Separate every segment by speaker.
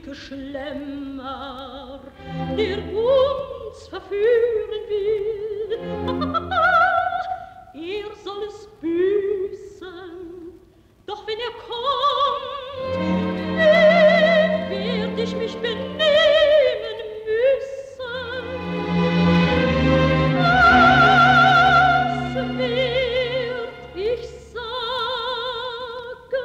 Speaker 1: Schlemmer, der uns verführen will. Er soll es büßen, doch wenn er kommt, werd ich mich benehmen müssen. Was werd ich sagen?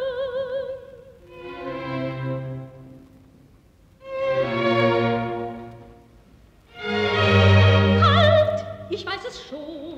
Speaker 1: Halt, ich weiß es schon.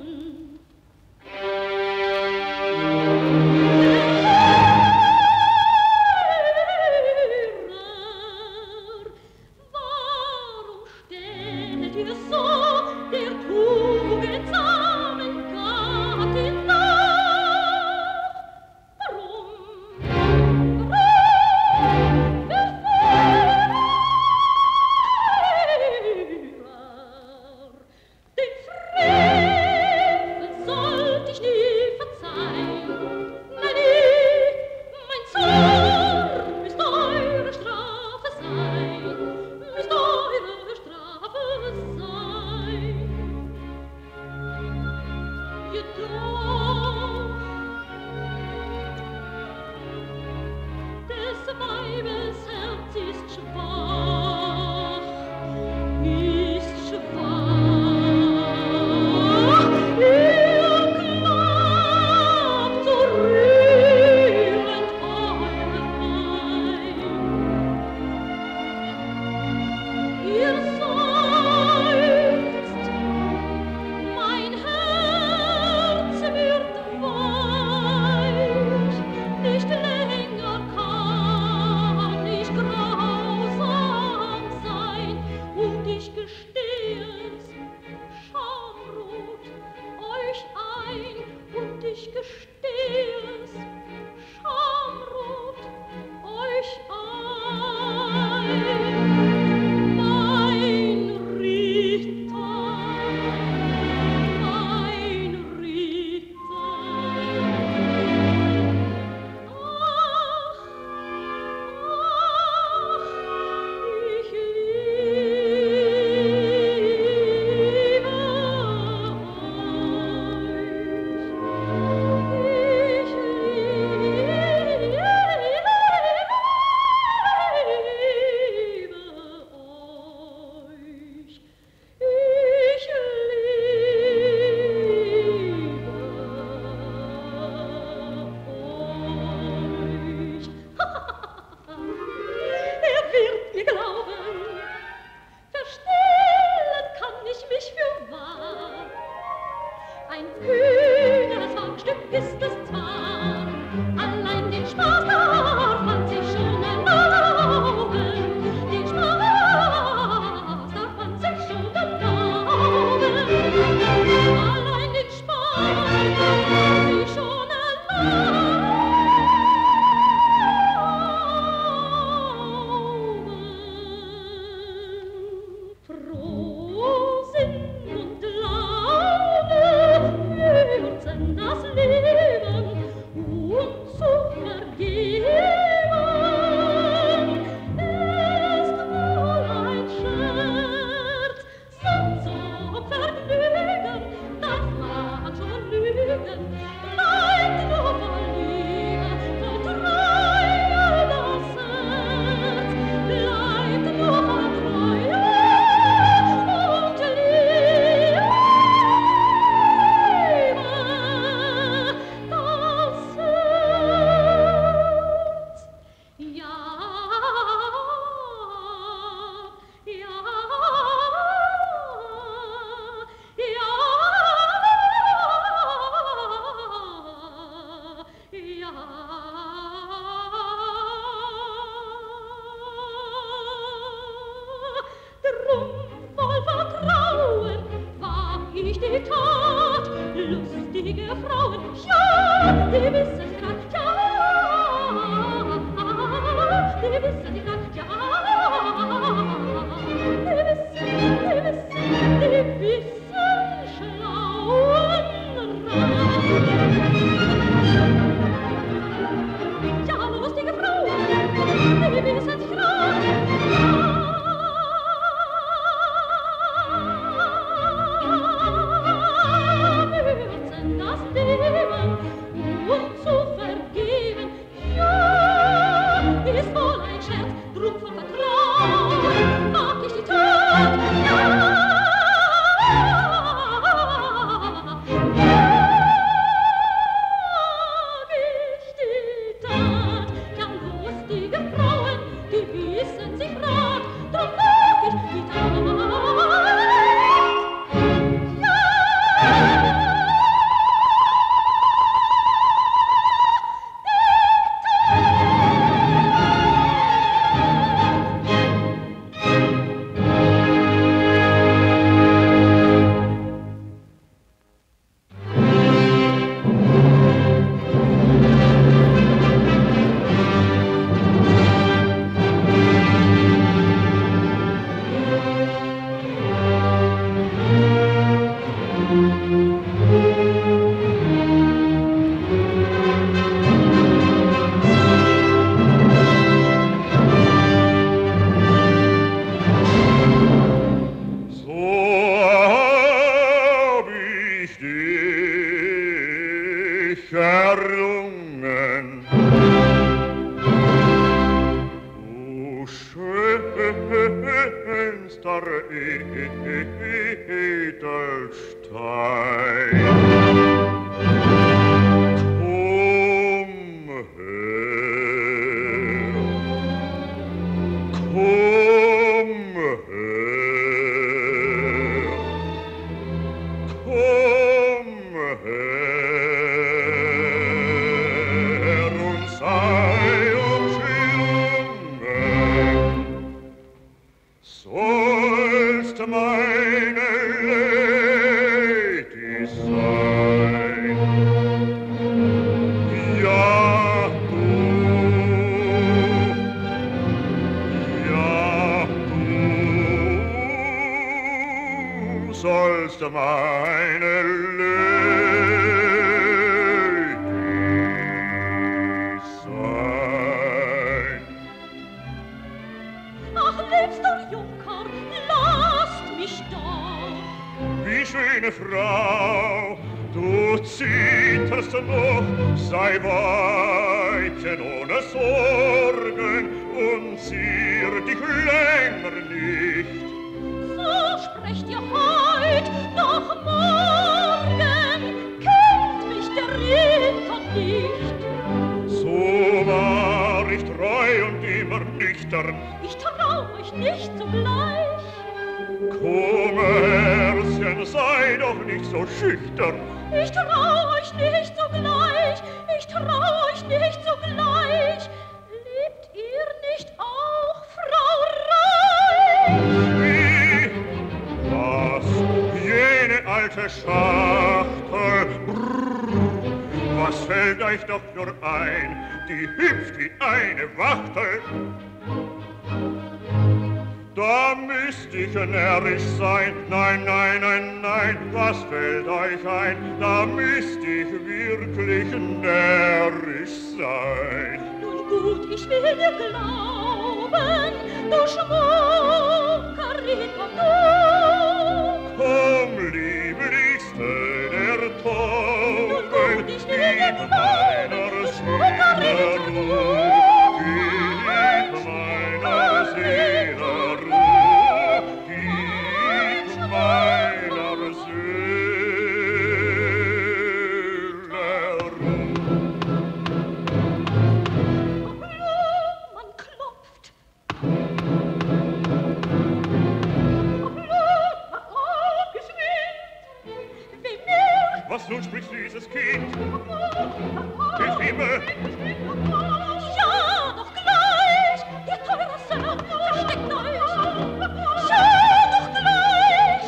Speaker 2: der Edelstein. Meine Lady sein.
Speaker 1: Ach, liebster Junker, lasst mich doch.
Speaker 2: Wie schöne Frau, du zitterst noch, sei Weibchen ohne Sorgen und zier dich länger nicht.
Speaker 1: So sprecht ihr heut, doch morgen kennt mich der Ritter nicht.
Speaker 2: So war ich treu und immer nüchtern.
Speaker 1: Ich trau euch nicht zugleich.
Speaker 2: Komm, Herzchen, sei doch nicht so schüchtern.
Speaker 1: Ich trau euch nicht zugleich. Ich trau euch nicht zugleich. Liebt ihr nicht auch Frau Reich?
Speaker 2: Was? Jene alte Schachtel, brrr, was fällt euch doch nur ein, die hüpft wie eine Wachtel. Da müsst ich närrisch sein, nein, nein, nein, nein, was fällt euch ein, da müsst ich wirklich närrisch sein.
Speaker 1: Nun gut, ich will dir glauben, du schmucker Ritter, du.
Speaker 2: Komm, lieblichste der Tauben,
Speaker 1: ich will dir
Speaker 2: gib
Speaker 1: glauben,
Speaker 2: meiner
Speaker 1: du schmucker
Speaker 2: Seele
Speaker 1: Ritter, du.
Speaker 2: Ruhe, gib meiner Seele Ruhe, gib meiner Seele Ruhe.
Speaker 1: Man klopft.
Speaker 2: Was nun spricht dieses Kind? Hilf Himmel!
Speaker 1: Ja, doch gleich! Ihr teurer Sir, versteckt euch! Ja, doch gleich!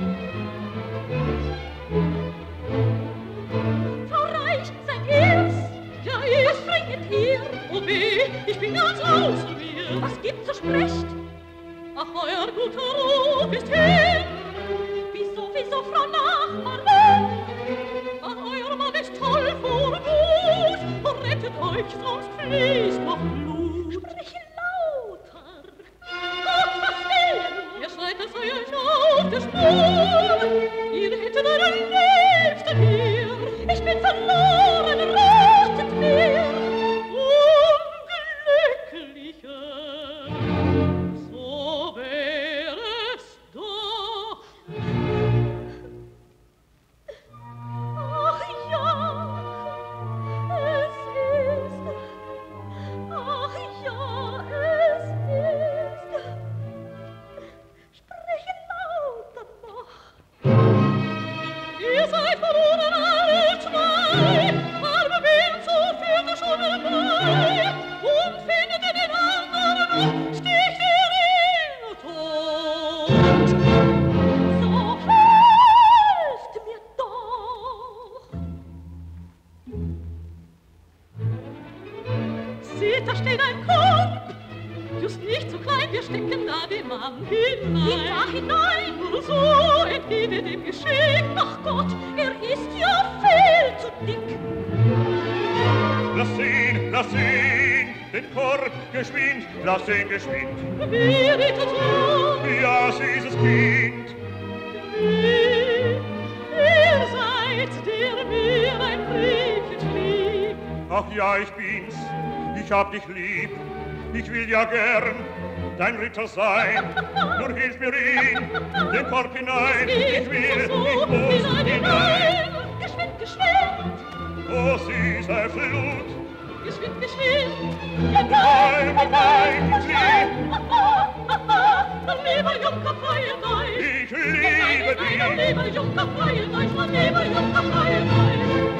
Speaker 1: Frau Reich, seid ihr's? Ja, ihr springet hier! Oh weh, ich bin ganz außer mir! Was gibt's, so sprecht? Ach, euer guter Ruf ist hin! Wieso, Frau Nachbarin? Ach, euer Mann ist toll vor Wut und rettet euch, sonst fließt noch Blut. Sprich lauter! Gott, was will? Ihr seid, dass ihr euch auf der Spur. Ihr hättet euren Liebsten hier. Ich bin verloren, rettet mir. Unglückliche, so wär es doch. Ach ja, es ist. Ach ja, es ist. Spreche lauter noch. Ihr seid verloren alle zwei, arme Wien, so führt schon herbei. Und findet ihr den anderen noch, sticht ihr ihn tot. So helft mir doch. Seht, da steht ein Kopf, just nicht so klein, wir stecken da den Mann hinein. Da hinein, nur so entgegen dem Geschick. Ach Gott, er ist ja viel zu dick.
Speaker 2: Lass ihn, den Korb geschwind, lass ihn geschwind.
Speaker 1: Wie bittet ihr?
Speaker 2: Ja, dieses Kind.
Speaker 1: Ihr seid, der mir ein Briefchen schrieb.
Speaker 2: Ach ja, ich bin's, ich hab dich lieb, ich will ja gern dein Ritter sein. Nur hilf mir in den Korb hinein, ich will, ich muss hinein.
Speaker 1: Geschwind, geschwind!
Speaker 2: O süße Flut!
Speaker 1: Geschwind, geschwind!
Speaker 2: Hinein, hinein, ich will!
Speaker 1: Mein lieber Junker, feiert euch!
Speaker 2: Ich liebe dich!
Speaker 1: Mein lieber Junker, feiert euch! Mein lieber Junker, feiert euch!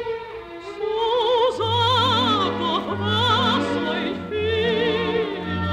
Speaker 1: So sag doch, was euch fehlt.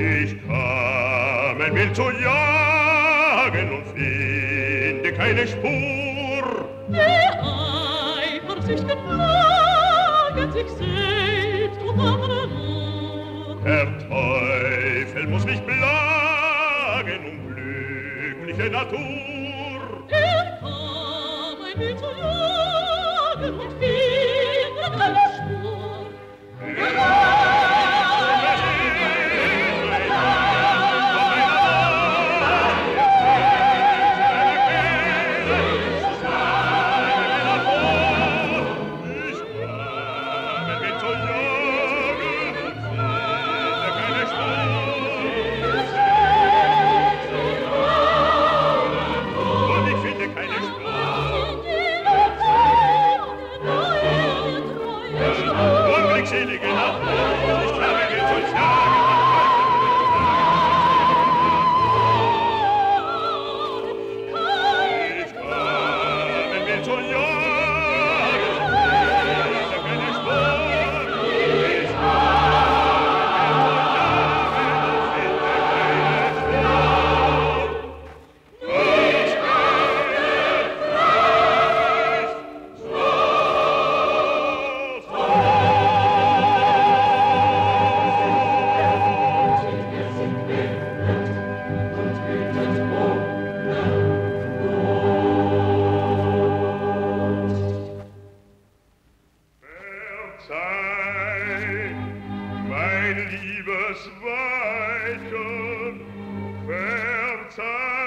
Speaker 2: Ich kam ein Wild zu jagen und finde keine Spur.
Speaker 1: Der Eifersüchtige plagen sich selbst und andere nur.
Speaker 2: Der Teufel muss mich plagen, unglückliche Natur.
Speaker 1: Er kam ein Wild zu jagen und finde keine Spur.
Speaker 2: Unglückselige Nacht, ich habe Geld zu jagen. Ich kam, wenn wir zu jagen, finde keine Spur. Ich mein liebes Weibchen, verzeih.